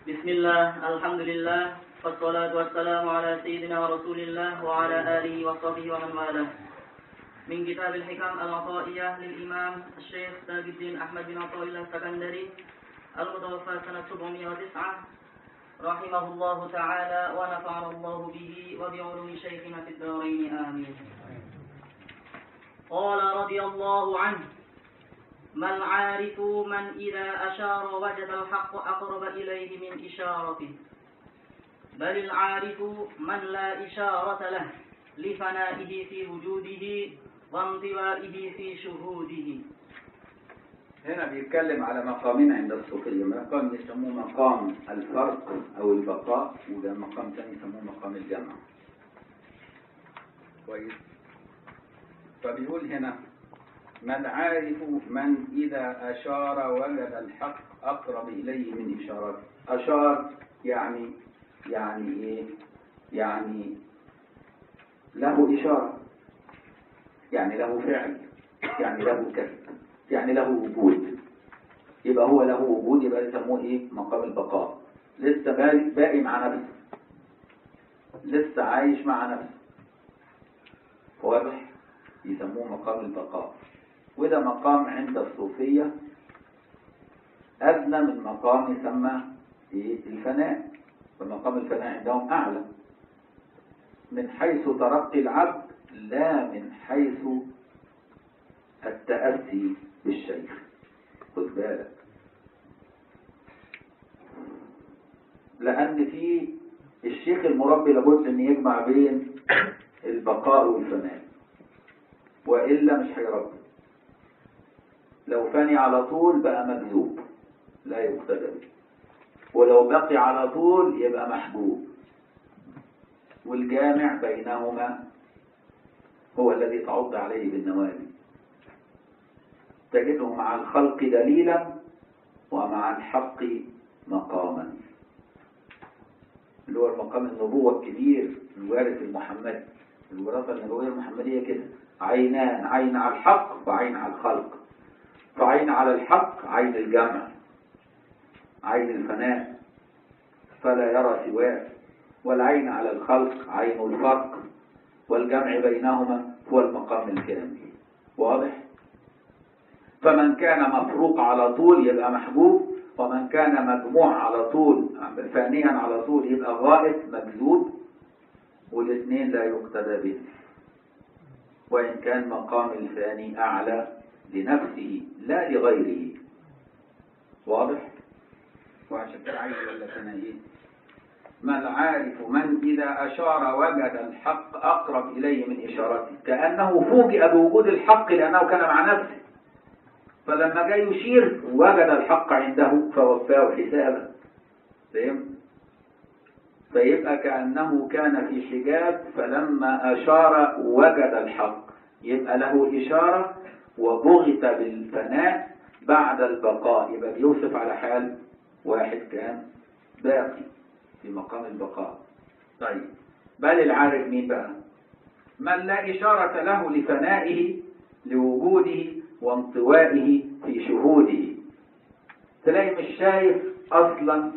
بسم الله، الحمد لله، والصلاة والسلام على سيدنا رسول الله وعلى آله وصحبه ومن والاه. من كتاب الحكم العطائية للإمام الشيخ تاج الدين أحمد بن عطاء الله السكندري المتوفى سنة 709 رحمه الله تعالى ونفعنا الله به وبعلوم شيخنا في الدارين آمين. قال رضي الله عنه: ما العارف من إذا أشار وجد الحق أقرب إليه من إشارته، بل العارف من لا إشارة له لفنائه في وجوده وانطوائه في شهوده. هنا بيتكلم على مقامين عند الصوفية، مقام يسموه مقام الفرق أو البقاء، وده مقام ثاني يسموه مقام الجمع. كويس. فبيقول هنا: ما العارف من إذا أشار وجد الحق أقرب إليه من إشارته. أشار يعني إيه؟ يعني له إشارة، يعني له فعل، يعني له كسب، يعني له وجود. يبقى هو له وجود، يبقى يسموه إيه؟ مقام البقاء. لسه باقي مع نفسه، لسه عايش مع نفسه، واضح؟ يسموه مقام البقاء. وده مقام عند الصوفية أدنى من مقام يسمى الفناء، فمقام الفناء عندهم أعلى من حيث ترقي العبد، لا من حيث التأسي بالشيخ. خد بالك، لأن في الشيخ المربي لابد أن يجمع بين البقاء والفناء، وإلا مش هيربي. لو فاني على طول بقى مجذوب لا يقتدى به، ولو بقي على طول يبقى محبوب. والجامع بينهما هو الذي تعض عليه بالنوازل. تجده مع الخلق دليلا ومع الحق مقاما، اللي هو المقام النبوة الكبير الوارث المحمدي. الوراثة النبوية المحمدية كده: عينان، عين على الحق وعين على الخلق. فعين على الحق عين الجمع، عين الفناء فلا يرى سواه، والعين على الخلق عين الفرق، والجمع بينهما هو المقام الكامل. واضح؟ فمن كان مفروق على طول يبقى محبوب، ومن كان مجموع على طول فانيا على طول يبقى غائب مجذوب، والاثنين لا يقتدى به. وإن كان مقام الفاني أعلى لنفسه لا لغيره. واضح؟ وعشان كده عايز يقول لك هنا ايه: ما العارف من إذا أشار وجد الحق أقرب إليه من إشارته. كأنه فوجئ بوجود الحق لأنه كان مع نفسه، فلما جاء يشير وجد الحق عنده فوفاه حسابه. فهم؟ فيبقى كأنه كان في حجاب، فلما أشار وجد الحق، يبقى له إشارة وبغت بالفناء بعد البقاء. يبقى بيوصف على حال واحد كان باقي في مقام البقاء. طيب، بل العارف مين بقى؟ من لا إشارة له لفنائه لوجوده وانطوائه في شهوده. تلاقي مش شايف أصلا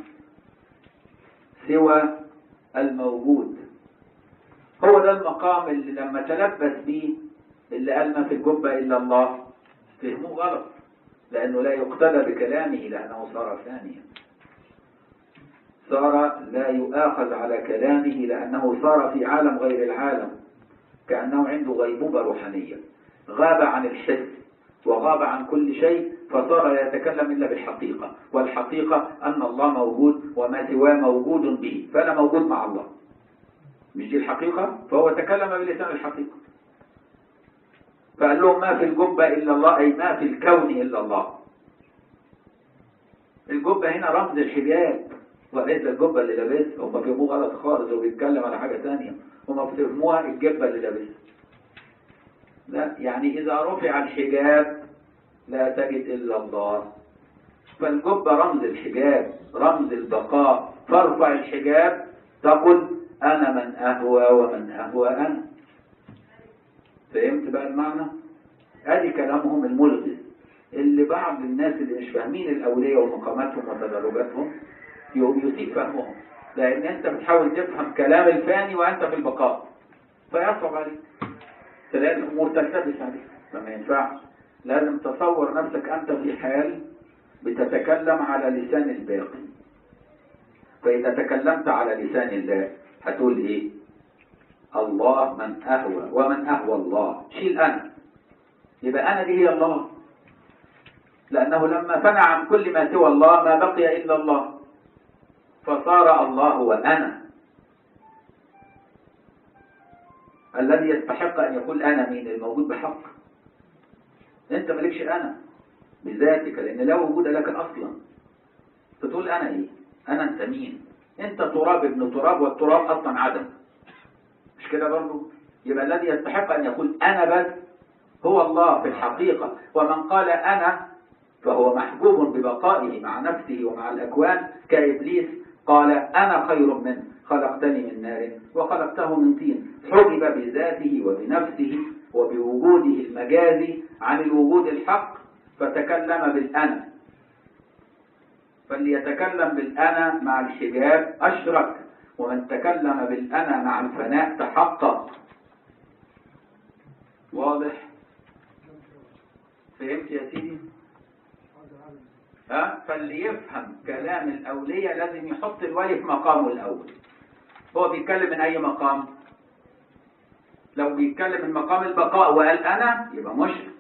سوى الموجود. هو ده المقام اللي لما تلبس به اللي قال ما في الجبة إلا الله فهموه غلط، لأنه لا يقتدى بكلامه، لأنه صار ثانيا، صار لا يؤاخذ على كلامه، لأنه صار في عالم غير العالم، كأنه عنده غيبوبة روحانية، غاب عن الحس وغاب عن كل شيء، فصار لا يتكلم إلا بالحقيقة. والحقيقة أن الله موجود وما سواه موجود به، فأنا موجود مع الله، مش دي الحقيقة؟ فهو تكلم بلسان الحقيقة. فقال لهم ما في الجبة إلا الله، أي ما في الكون إلا الله. الجبة هنا رمز الحجاب، وليس الجبة اللي لابسها. هم فهموه غلط خالص وبيتكلم على حاجة ثانية. هم فهموها الجبة اللي لابسها. لا، يعني إذا رفع الحجاب لا تجد إلا الله. فالجبة رمز الحجاب، رمز البقاء. فارفع الحجاب تقول أنا من أهوى ومن أهوى أنا. فهمت بقى المعنى؟ ادي كلامهم الملغز، اللي بعض الناس اللي مش فاهمين الأولياء ومقاماتهم وتدرجاتهم يقوم يسيء فهمهم، لأن أنت بتحاول تفهم كلام الفاني وأنت في البقاء، فيصعب عليك، تلاقي الأمور تلتبس عليك، فما ينفعش. لازم تصور نفسك أنت في حال بتتكلم على لسان الباقي. فإذا تكلمت على لسان الله هتقول إيه؟ الله من أهوى ومن أهوى الله، شيل أنا، يبقى أنا دي هي الله، لأنه لما فنى عن كل ما سوى الله ما بقي إلا الله، فصار الله هو أنا. الذي يستحق أن يقول أنا مين؟ الموجود بحق. أنت مالكش أنا بذاتك، لأن لا وجود لك أصلا، فتقول أنا إيه؟ أنا أنت مين؟ أنت تراب ابن تراب، والتراب أصلا عدم، مش كده برضو؟ يبقى الذي يستحق أن يقول أنا بس هو الله في الحقيقة. ومن قال أنا فهو محجوب ببقائه مع نفسه ومع الأكوان، كإبليس قال أنا خير منه، خلقتني من نار وخلقته من طين، حجب بذاته وبنفسه وبوجوده المجازي عن الوجود الحق، فتكلم بالأنا. فاللي يتكلم بالأنا مع الحجاب أشرك، ومن تكلم بالأنا مع الفناء تحقق. واضح؟ فهمت يا سيدي؟ فاللي يفهم كلام الأولية لازم يحط الولي في مقامه الأول. هو بيتكلم من أي مقام؟ لو بيتكلم من مقام البقاء وقال أنا يبقى مشرك،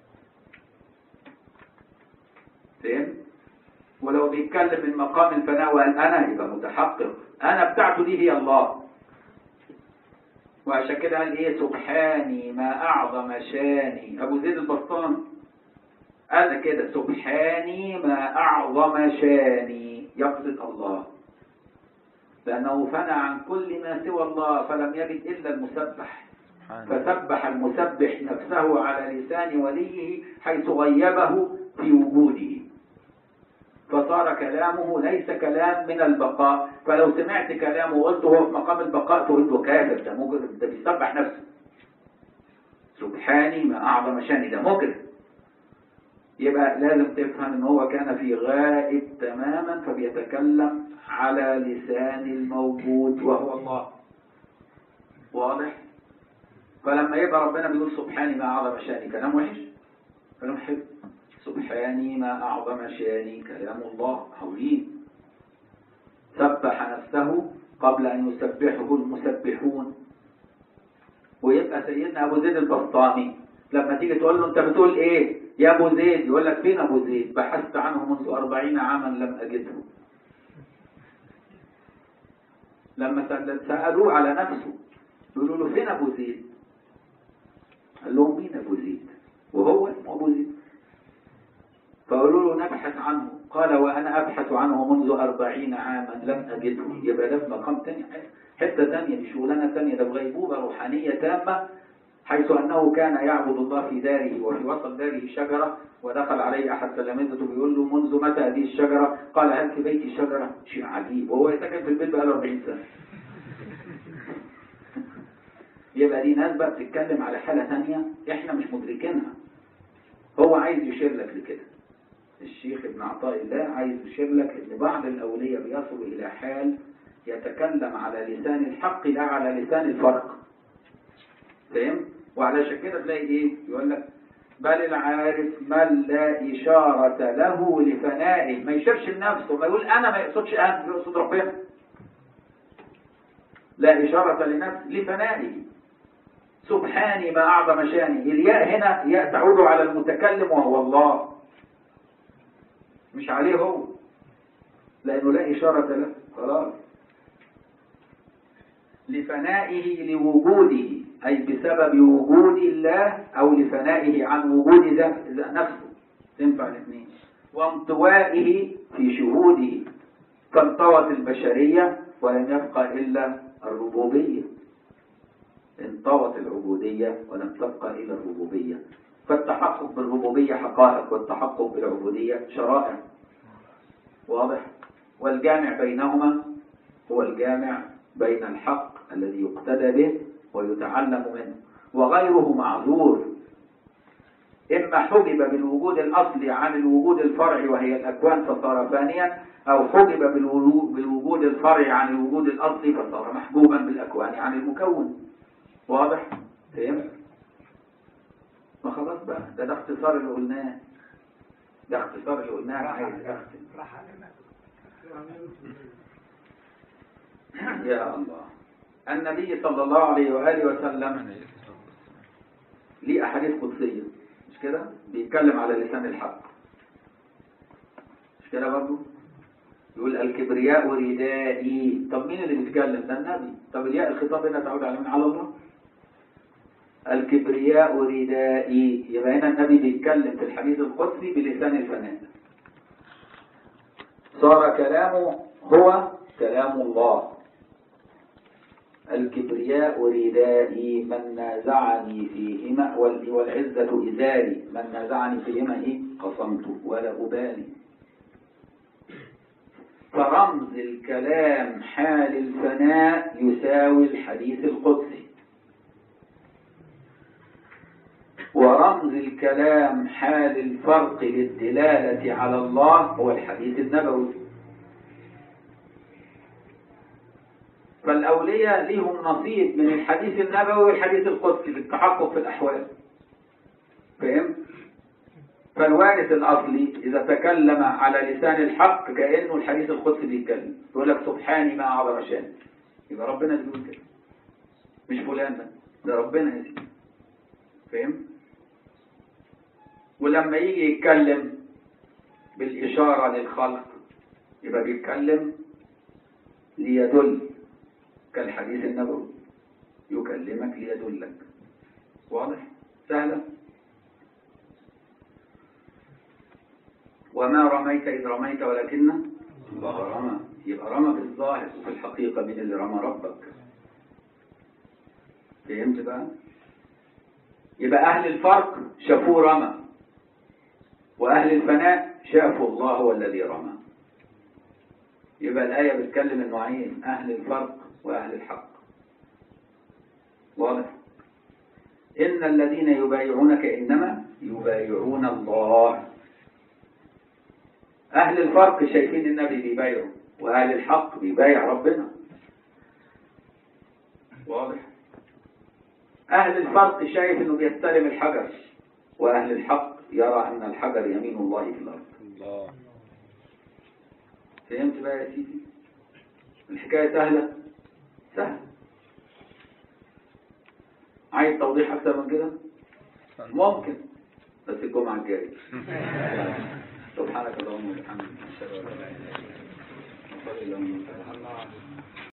فهم؟ ولو بيتكلم من مقام الفناء وقال أنا يبقى متحقق. أنا بتاعته دي هي الله. وعشان كده قال إيه؟ سبحاني ما أعظم شاني. أبو زيد البسطامي قال كده سبحاني ما أعظم شاني، يقصد الله، لأنه فنى عن كل ما سوى الله فلم يجد إلا المسبح، فسبح المسبح نفسه على لسان وليه حيث غيبه في وجوده، فصار كلامه ليس كلام من البقاء. فلو سمعت كلامه وقلت هو في مقام البقاء تقول له كافر، ده مجرم، ده بيسبح نفسه. سبحاني ما أعظم شاني، ده مجرم. يبقى لازم تفهم ان هو كان في غائب تماما، فبيتكلم على لسان الموجود وهو الله. واضح؟ فلما يبقى ربنا بيقول سبحاني ما أعظم شاني، كلام وحش؟ كلام حلو. سبحاني ما أعظم شاني، كلام الله عظيم. سبح نفسه قبل أن يسبحه المسبحون. ويبقى سيدنا أبو زيد البسطامي لما تيجي تقول له أنت بتقول إيه يا أبو زيد، يقول لك فين أبو زيد؟ بحثت عنه منذ 40 عاما لم أجده. لما سألوه على نفسه يقولوا له فين أبو زيد؟ قال لهم مين أبو زيد؟ وهو اسمه أبو زيد. فقالوا له نبحث عنه، قال وأنا أبحث عنه منذ 40 عاما لم أجده. يبقى ده في مقام تاني، حتة تانية، دي شغلانة تانية، ده بغيبوبة روحانية تامة، حيث أنه كان يعبد الله في داره، وفي وسط داره شجرة، ودخل عليه أحد تلامذته بيقول له منذ متى هذه الشجرة؟ قال هل في بيتي شجرة؟ شيء عجيب، وهو يسكن في البيت بقاله 40 سنة. يبقى دي ناس بقى بتتكلم على حالة ثانية احنا مش مدركينها. هو عايز يشير لك لكده، الشيخ ابن عطاء الله عايز يشير لك ان بعض الأولياء بيصلوا إلى حال يتكلم على لسان الحق لا على لسان الفرق. فهم؟ وعلشان كده تلاقي ايه؟ يقول لك بل العارف من لا إشارة له لفنائه، ما يشيرش لنفسه، ما يقول أنا، ما يقصدش أنا، يقصد ربنا. لا إشارة لنفسه لفنائه. سبحاني ما أعظم شاني، الياء هنا ياء تعود على المتكلم وهو الله، مش عليه هو، لأنه لا إشارة له، خلاص. لفنائه لوجوده، أي بسبب وجود الله، أو لفنائه عن وجود نفسه، تنفع الاثنين. وانطوائه في شهوده، فانطوت البشرية ولم يبقى إلا الربوبية. انطوت العبودية ولم تبقى إلا الربوبية. فالتحقق بالربوبية حقائق، والتحقق بالعبودية شرائع. واضح؟ والجامع بينهما هو الجامع بين الحق الذي يقتدى به ويتعلم منه، وغيره معذور. إما حجب بالوجود الأصلي عن الوجود الفرعي وهي الأكوان فصار فانيا، أو حجب بالوجود الفرعي عن الوجود الأصلي فصار محجوبا بالأكوان عن المكون. واضح؟ فهمت؟ ما خلاص بقى، ده اختصار اللي قلناه، ده اختصار اللي قلناه. عايز أختم يا الله. النبي صلى الله عليه وآله وسلم ليه أحاديث قدسية، مش كده؟ بيتكلم على لسان الحق، مش كده برضه؟ يقول الكبرياء ردائي. طب مين اللي بيتكلم؟ ده النبي. طب الياء الخطاب هنا تعود على من؟ على الله. الكبرياء ردائي، يبقى هنا النبي بيتكلم في الحديث القدسي بلسان الفناء، صار كلامه هو كلام الله. الكبرياء ردائي من نازعني فيهما والعزة إزاري، من نازعني فيهما قصمته ولا أبالي. فرمز الكلام حال الفناء يساوي الحديث القدسي، ورمز الكلام حال الفرق للدلالة على الله هو الحديث النبوي. فالأولياء لهم نصيب من الحديث النبوي والحديث القدسي في التحقق في الأحوال. فهم؟ فالوارث الأصلي إذا تكلم على لسان الحق كأنه الحديث القدسي بيتكلم، يقول لك سبحاني ما أعظم شأني، يبقى ربنا بيقول كده، مش فلان، ده ربنا يا سيدي. فهم؟ ولما يجي يتكلم بالإشارة للخلق يبقى بيتكلم ليدل، كالحديث النبوي يكلمك ليدلك. واضح؟ سهلة. وما رميت إذ رميت ولكن الله رمى، يبقى رمى بالظاهر، وفي الحقيقة من اللي رمى؟ ربك. فهمت بقى؟ يبقى أهل الفرق شافوه رمى، وأهل الفناء شافوا الله هو الذي رمى. يبقى الآية بتكلم النوعين، أهل الفرق وأهل الحق. واضح؟ إن الذين يبايعونك إنما يبايعون الله. أهل الفرق شايفين النبي بيبايعه، وأهل الحق بيبايع ربنا. واضح؟ أهل الفرق شايف إنه بيستلم الحجر، وأهل الحق يرى أن الحجر يمين الله في الأرض. الله. فهمت بقى يا سيدي؟ الحكاية سهلة؟ سهلة. عايز توضيح أكثر من كده؟ ممكن، بس الجمعة الجاية. سبحانك اللهم وبحمدك، أشهد أن لا إله إلا أنت، أستغفرك.